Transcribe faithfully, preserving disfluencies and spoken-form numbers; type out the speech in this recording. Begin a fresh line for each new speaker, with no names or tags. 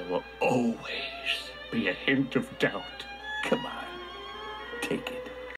there will always be a hint of doubt. Come on, take it.